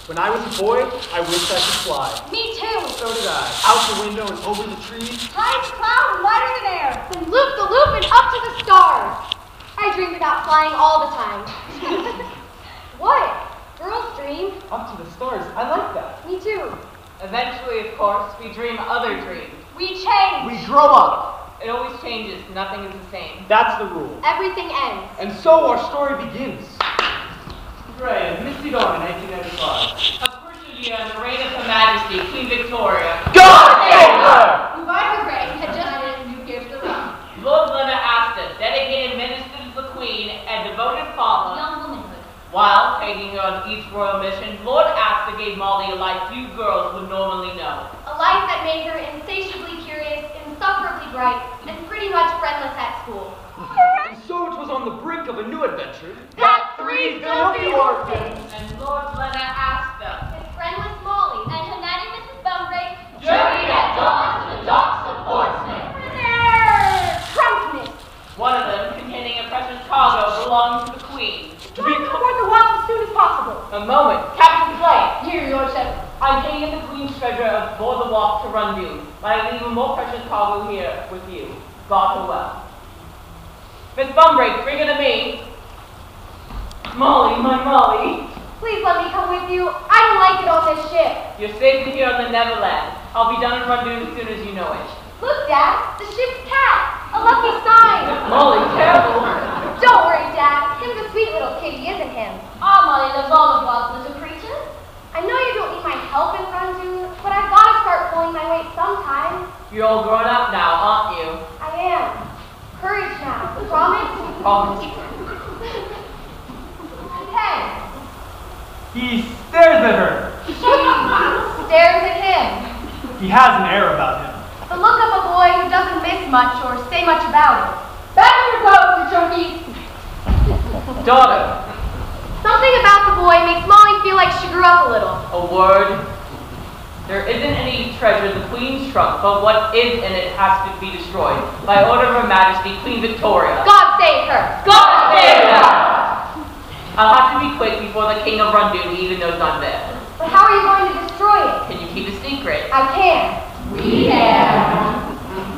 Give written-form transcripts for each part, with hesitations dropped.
When I was a boy, I wished I could fly. Me too. So did I. Out the window and over the trees. High as cloud and wider than air. Then loop the loop and up to the stars. I dreamed about flying all the time. What? Girls dream. Up to the stars. I like that. Me too. Eventually, of course, we dream other dreams. We change. We grow up. It always changes. Nothing is the same. That's the rule. Everything ends. And so our story begins. Gray, Misty Dawn in 1995. A crucial year in the reign of Her Majesty, Queen Victoria. God save her! Who by her grace had just added a new gift to the realm. Lord Aster, dedicated minister to the Queen and devoted father. Young womanhood. While taking her on each royal mission, Lord Aster gave Molly a life few girls would normally know. A life that made her insatiably curious, insufferably bright, and pretty much friendless at school. And so it was on the brink of a new adventure that three filthy orphans, And Lord Aster, his friendless Molly, and her nanny Mrs. Bumbrake, journeyed at dawn to the docks of Portsmouth. Drunkenness. one of them containing a precious cargo belonging to the Queen. To be aboard the watch as soon as possible. A moment, Captain Clay. Here, your lordship. I'm taking the Queen's treasure aboard the walk to Rundoon, but I leave a more precious cargo here with you. God her well. Miss Bumbrake, bring her to me. Molly, my Molly. Please let me come with you. I don't like it on this ship. You're safe here on the Neverland. I'll be done in Rundoon as soon as you know it. Look, Dad, the ship's cat. A lucky sign. Molly, careful. Don't worry, Dad. Him's a sweet little kitty, isn't him? Ah, Molly loves all of God's little creatures. I know you don't need my help in Rundoon, but I've got to start pulling my weight sometime. You're all grown up now, aren't you? I am. Courage now. Promise? Promise. Hey. He stares at her. She stares at him. He has an air about him. The look of a boy who doesn't miss much or say much about it. Back on your boat, you junkies. Daughter, Something about the boy makes Molly feel like she grew up a little. a word. There isn't any treasure in the Queen's trunk, but what is in it has to be destroyed. By order of Her Majesty, Queen Victoria. God save her. God save her! I'll have to be quick before the King of Rundoon even knows I'm there. But how are you going to destroy it? Can you keep a secret? I can. We can.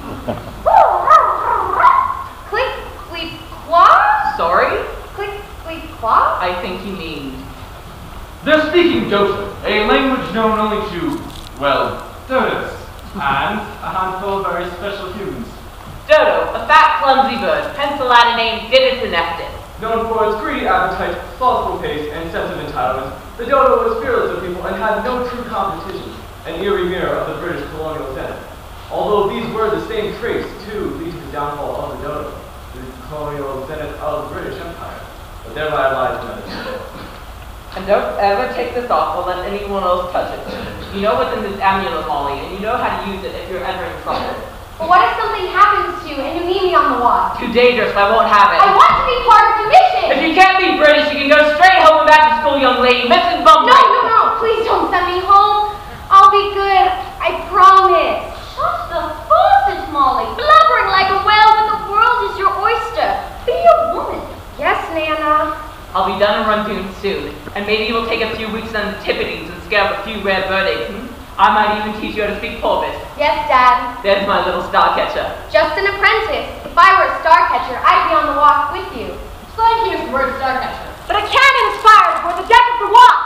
Click, squeak, quack. Sorry? Click, squeak, quack. I think you mean... They're speaking Joseph, a language known only to, well, dodos, and a handful of very special humans. Dodo, a fat, clumsy bird, hence the Latin name Didus ineptus. Known for its greedy appetite, slothful pace, and sense of entitlement, the dodo was fearless of people and had no true competition, an eerie mirror of the British colonial senate. Although these were the same traits, too, lead to the downfall of the dodo, the colonial senate of the British Empire. But thereby lies another story. And don't ever take this off or let anyone else touch it. You know what's in this amulet, Molly, and you know how to use it if you're ever in trouble. But what if something happens to you and you need me on the watch? Too dangerous, I won't have it. I want to be part of the mission! If you can't be British, you can go straight home and back to school, young lady. Mrs. Bumblebee! No, please don't send me home. I'll be good, I promise. Shut the faucet, Molly. Blubbering like a whale, but the world is your oyster. Be a woman. Yes, Nana. I'll be done in Rundoon soon, and maybe you'll take a few weeks on the Tippities and scare up a few rare birdies. I might even teach you how to speak Porpoise. Yes, Dad. There's my little Starcatcher. Just an apprentice. If I were a Starcatcher, I'd be on the walk with you. So I hear the word Starcatcher. But a cannon is fired toward the deck of the Wasp.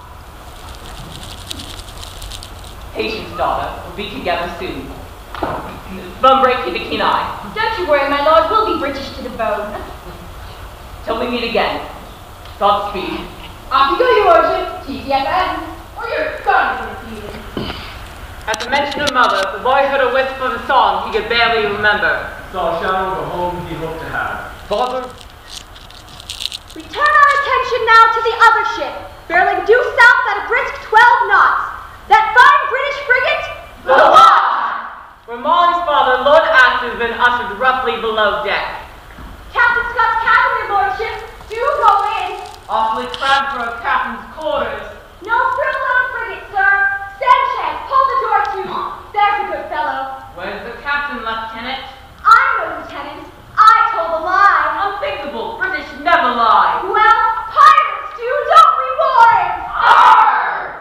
Patience, daughter. We'll be together soon. Bumbrake, keep a keen eye. Don't you worry, my lord. We'll be British to the bone. Till we meet again. Godspeed. Off you go, your lordship. TTFN. Or you're gone for the season. At the mention of mother, the boy heard a wisp of a song he could barely remember. Saw a shadow of a home he hoped to have. Father? We turn our attention now to the other ship, barreling due south at a brisk 12 knots. That fine British frigate, The Wasp! Where Molly's father, Lord Aster, has been ushered roughly below deck. Captain Scott's cabin, your lordship. Do go in. Awfully cramped for a captain's quarters. No frill on a frigate, sir. Sanchez, pull the door to. There's a good fellow. Where's the captain, Lieutenant? I'm no lieutenant. I told a lie. Unthinkable. British never lie. Well, pirates do, don't we, boys? Arr!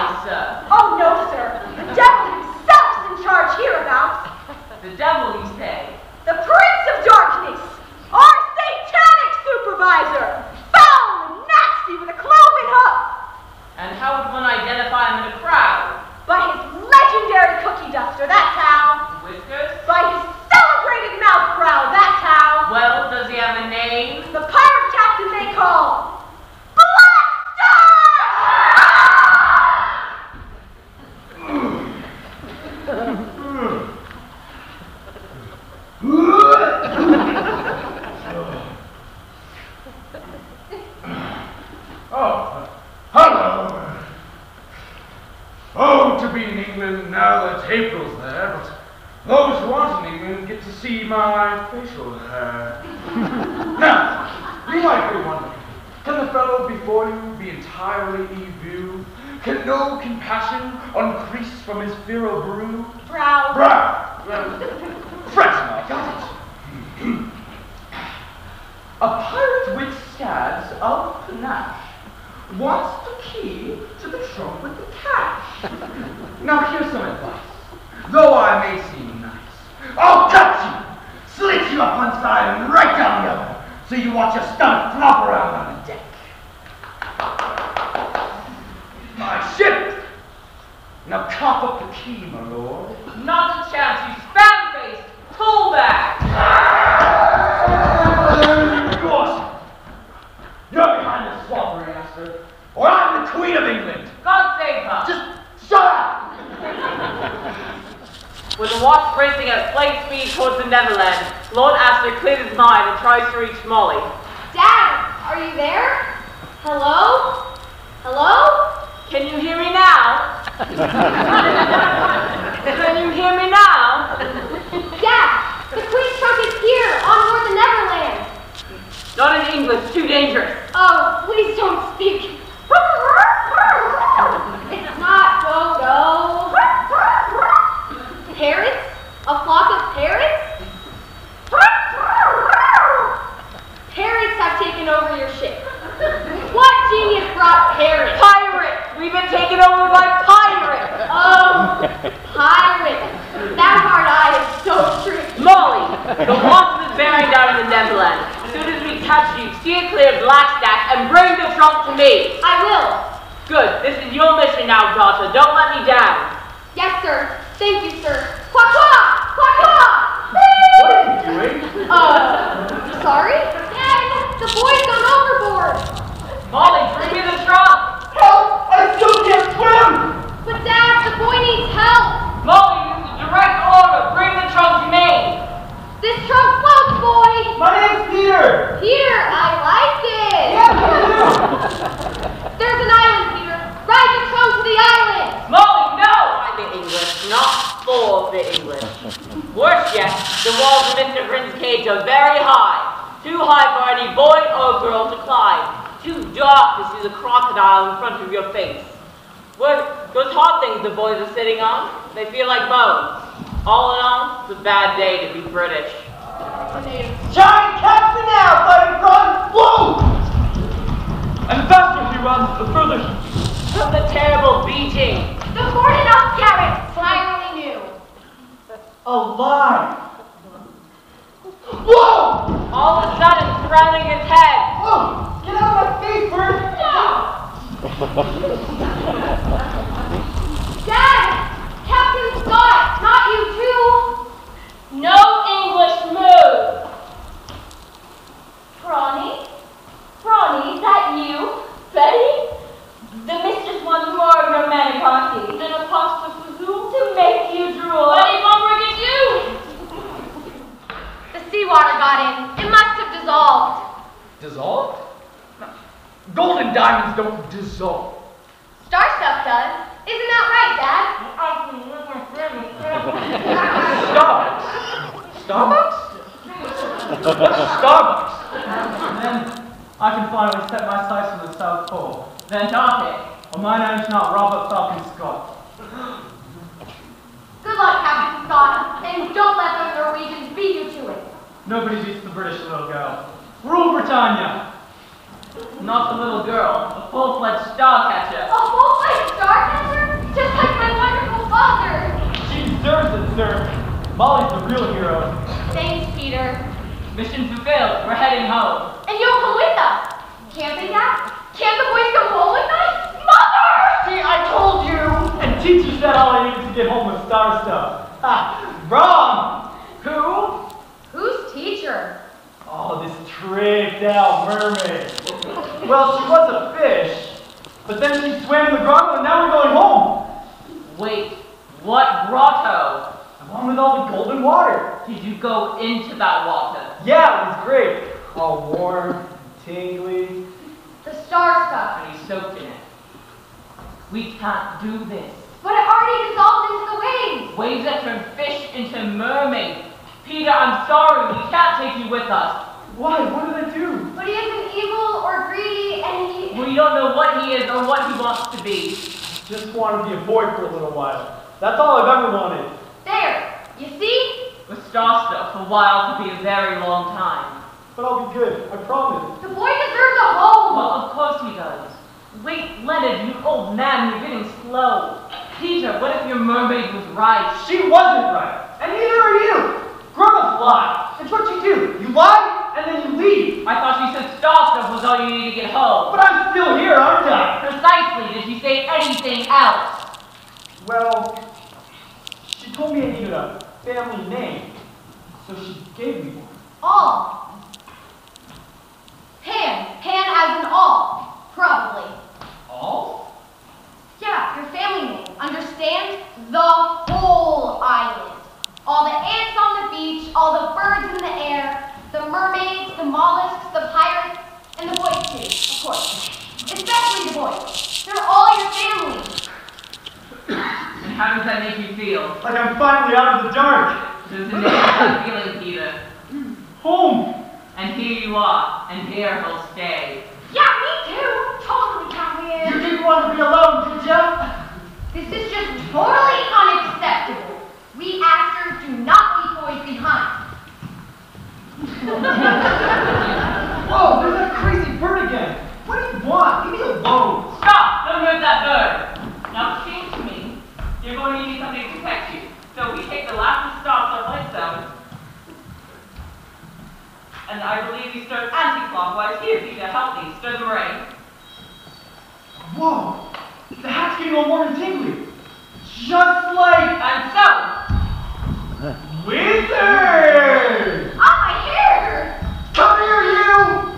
sir. Oh, no, sir. The devil himself's in charge hereabouts. The devil, you say? The Prince of Darkness, our satanic supervisor, foul and nasty with a cloven hoof. And how would one identify him in a crowd? By his legendary cookie duster, that's how. Whiskers? By his celebrated mouth growl, that's how. Well, does he have a name? The pirate captain they call Black Oh, hello. Oh, to be in England now that April's there, but those who aren't in England get to see my facial hair. Now, you might be wondering, can the fellow before you be entirely view? Can no compassion uncrease from his virile brew? Brow. Fret not, got it. A pirate with scads of panache wants the key to the trunk with the cash. Now here's some advice. Though I may seem nice, I'll cut you, slit you up one side and right down the other, so you watch your stomach flop around on the deck. My ship! Now cough up the key, my lord. Not a chance, you spam-faced pullback! Caution! You're behind the swabbery, Aster, or I'm the Queen of England. God save her! Just shut up! With the watch racing at flame speed towards the Netherlands, Lord Aster clears his mind and tries to reach Molly. Dad, are you there? Hello? Hello? Can you hear me now? Can you hear me now? Dad, the Queen's trunk is here, on board the Neverland. Not in English, too dangerous. Oh, please don't speak. It's not Dodo. Parrots? A flock of parrots? Parrots have taken over your ship. What genius brought parrots? Pirate! We've been taken over by pirates! Oh, pirates. That hard eye is so true. Molly, the watch is bearing down in the Netherlands. As soon as we catch you, steer clear of Blackstack and bring the trunk to me. I will. Good, this is your mission now, daughter. Don't let me down. Yes, sir. Thank you, sir. Quack, quack! Quack, quack! What are you doing? Sorry? Dad, the boy's gone overboard. Molly, bring me the trunk. Help! I still can't swim! But Dad, the boy needs help. Molly, this is a direct order. Bring the trunk to me. This trunk floats, boy. My name's Peter! Peter, I like it. Yeah, me too! There's an island, Peter. Ride the trunk to the island. Molly, no! By the English, not for the English. Worse yet, the walls of Mr. Prince's cage are very high. Too high for any boy or girl to climb. Too dark to see the crocodile in front of your face. Those hot things the boys are sitting on, they feel like bones. All in all, it's a bad day to be British. Giant captain now, fighting front, whoa! And the faster he runs, the further From the terrible beating. The boarded up Garrett, entirely new. alive. Whoa! All of a sudden, surrounding his head. Whoa! Get out of my face, Bert! Dad, Captain Scott, not you too. No English move. Prawny, is that you? Betty? The mistress wants more of your manicotti. And a pasta fazool? To make you drool. Buddy Bumper, it's you! The seawater got in. It must have dissolved. Dissolved? Gold and diamonds don't dissolve. Star stuff does. Isn't that right, Dad? Starbucks? Starbucks? Starbucks? Then I can finally set my sights on the South Pole. The Antarctic. Well, my name's not Robert Falcon Scott. Good luck, Captain Scott. And don't let those Norwegians beat you to it. Nobody beats the British little girl. Rule Britannia! Not the little girl, a full-fledged Starcatcher. A full-fledged Starcatcher? Peter. Mission fulfilled. We're heading home. And you'll come with us. Can't they, Dad? Can't the boys come home with us? Mother! See, I told you! And teacher said all I needed to get home was star stuff. Ah, wrong! Who? Who's teacher? Oh, this tricked out mermaid. Well, she was a fish, but then she swam in the grotto and now we're going home. Wait, what grotto? The one with all the golden water. Did you go into that water? Yeah, it was great. All warm, tingly. The star stuff. And he soaked in it. We can't do this. But it already dissolved into the waves. Waves that turn fish into mermaids. Peter, I'm sorry, we can't take you with us. Why? What did I do? But he isn't evil or greedy, and he... We don't know what he is or what he wants to be. Just want to be a boy for a little while. That's all I've ever wanted. There, you see? With star stuff, a while could be a very long time. But I'll be good, I promise. The boy deserves a home. Well, of course he does. Wait, Leonard, you old man, you're getting slow. Peter, what if your mermaid was right? She wasn't right, and neither are you. Grown-ups lie. It's what you do. You lie, and then you leave. I thought she said star stuff was all you need to get home. But I'm still here, aren't I? Precisely. Did she say anything else? Well, she told me I needed a family name, so she gave me one. All. Pan as in all, probably. All? Yeah, your family name. Understand? The whole island. All the ants on the beach, all the birds in the air, the mermaids, the mollusks, the pirates, and the boys too, of course. Especially the boys. They're all your family. And how does that make you feel? Like I'm finally out of the dark. Does it make that feeling, Peter? Home. And here you are, and here he'll stay. Yeah, me too. Totally come You here. didn't want to be alone, did ya? This is just totally unacceptable. We actors do not leave boys behind. Whoa, there's that crazy bird again. What do you want? Leave me alone. Stop! Don't hurt that bird! Now it seems to me you're going to need something to protect you. So we take the last of stops on lights out. And I believe you stir anti-clockwise. Here, Peter, help me. Stir the meringue. Whoa, the hat's getting all warm and tingly. Just like And so, wizard! Oh, my hair! Come here, you!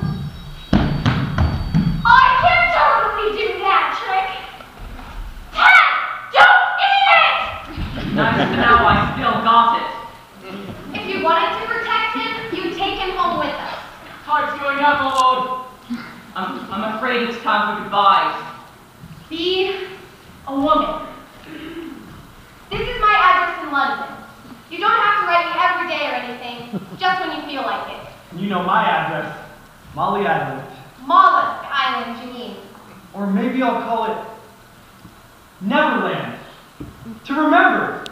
I can totally do that trick. Pat, don't eat it! now I still got it. If you wanted to protect him, you'd take him home with us. Heart's going up, Lord. I'm afraid it's time for goodbyes. Be a woman. This is my address in London. You don't have to write me every day or anything, just when you feel like it. You know my address, Molly Island. Mollusk Island, you mean? Or maybe I'll call it Neverland. To remember.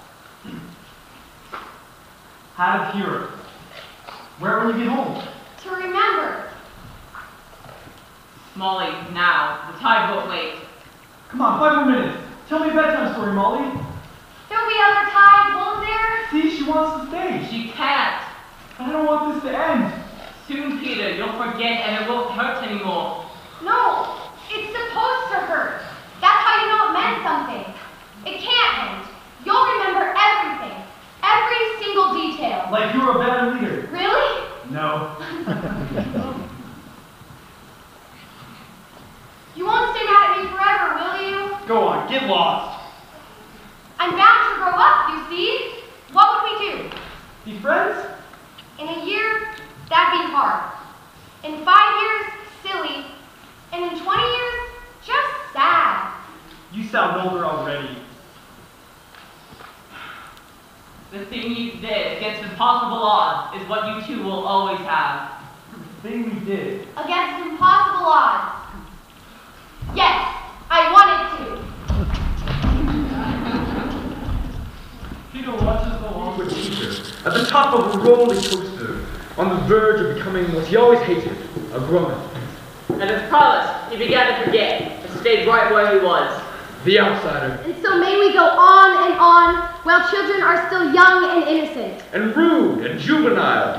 Hat of Hero. Where will you get home? To remember. Molly, now. The tide won't wait. Come on, 5 more minutes. Tell me a bedtime story, Molly. There'll be other tides, won't there? See, she wants to stay. She can't. I don't want this to end. Soon, Peter, you'll forget and it won't hurt anymore. No, it's supposed to hurt. That's how you know it meant something. It can't end. You'll remember everything. Every single detail. Like you were a better leader. Really? No. You won't stay mad at me forever, will you? Go on, get lost. I'm bound to grow up, you see? What would we do? Be friends? In a year, that'd be hard. In 5 years, silly. And in 20 years, just sad. You sound older already. The thing you did against impossible odds is what you two will always have. The thing we did. Against impossible odds. Yes, I wanted to. Peter watches along with Teacher at the top of a roller coaster, on the verge of becoming what he always hated, a grown-up. And as promised, he began to forget and stayed right where he was. The outsider. And so may we go on and on while children are still young and innocent. And rude and juvenile.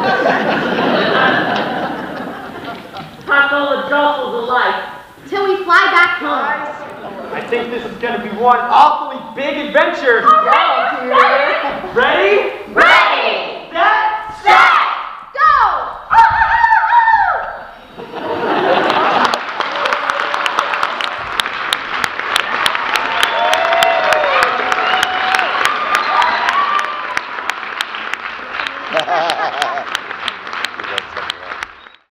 Past all the jostles alike. Till we fly back home. I think this is going to be one awfully big adventure. Yeah, Ready?